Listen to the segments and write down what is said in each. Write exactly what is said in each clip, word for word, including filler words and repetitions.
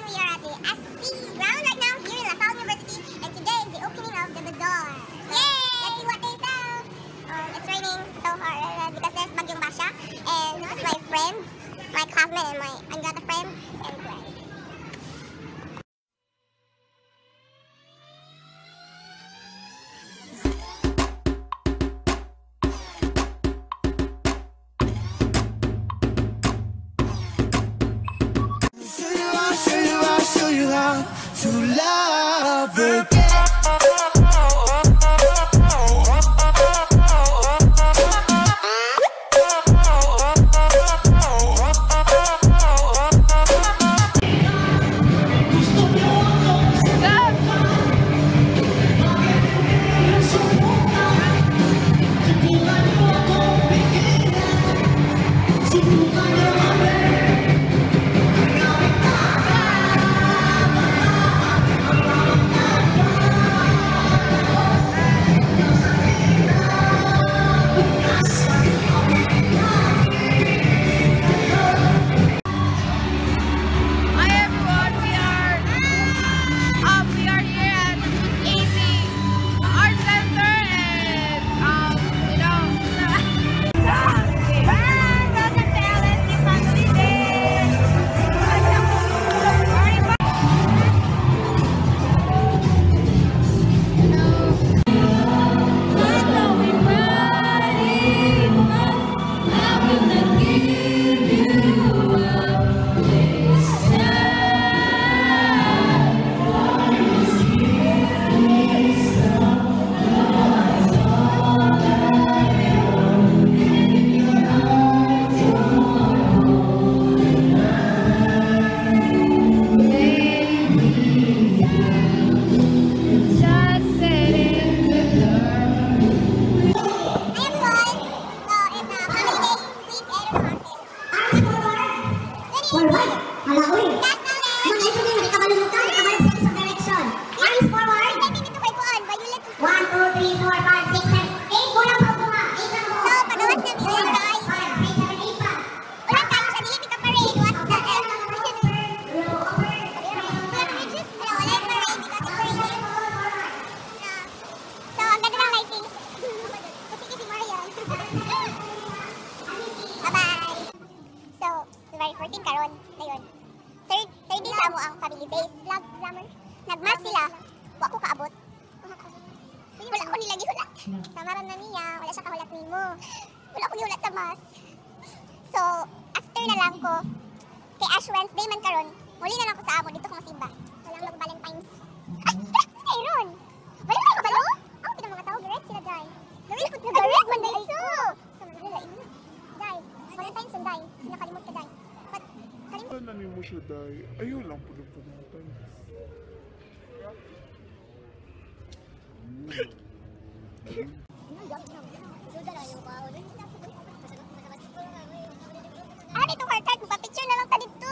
we are at the S C ground right now here in Salle University, and today is the opening of the bazaar. Yay! Let's see what they sell. Um, it's raining so hard uh, because there's bagyong Basha, and this is my friends, my classmates, and my Andrata friends, and friends. To love it. Karon na yun. Third, third day sa mo ang family days. Vlog, vlogger. Nagmas sila. Wa ko kaabot. Wala ko nila gihulat. Samaran na niya. Wala siya kahulat nimo. Wala ko gihulat sa mas. So, after na lang ko, kay Ash Wednesday man karon, muli na lang ko sa amo. Dito ko masimba. Walang log Valentine's. Ay, ay, Ron. Wala ko kabalo? Ako kita mga tao. Garret sila, Day. Garret ko na garret man, Day. So, sa mga nila, ino na. Day, Valentine's on, Day. Sinakalimot ka, Day. Ano na mo siya, Day? Ayaw lang po ng Valentine's. Ah, dito hard card. Magpa-picture na lang ta dito.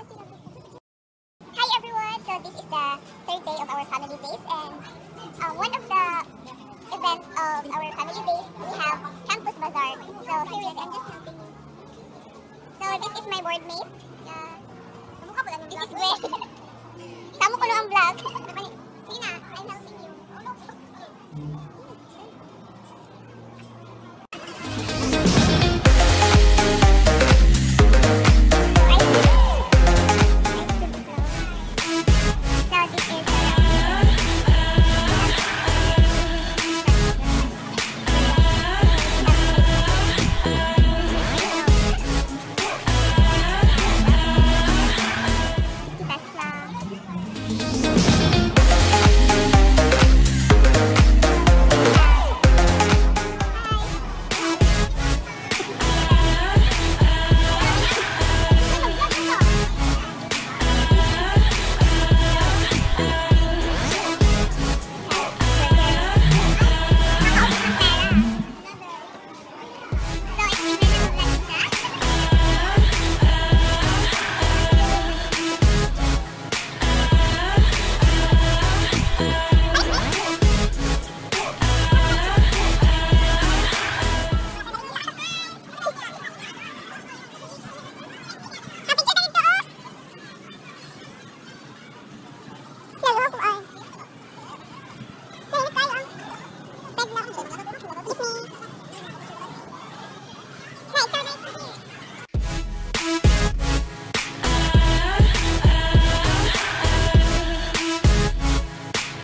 Hi everyone! So this is the third day of our family days, and uh, one of the events of our family days, we have campus bazaar. So here is, I'm just helping you. So this is my board mate. Uh, this is Gwen. Tamo ko lang ang vlog.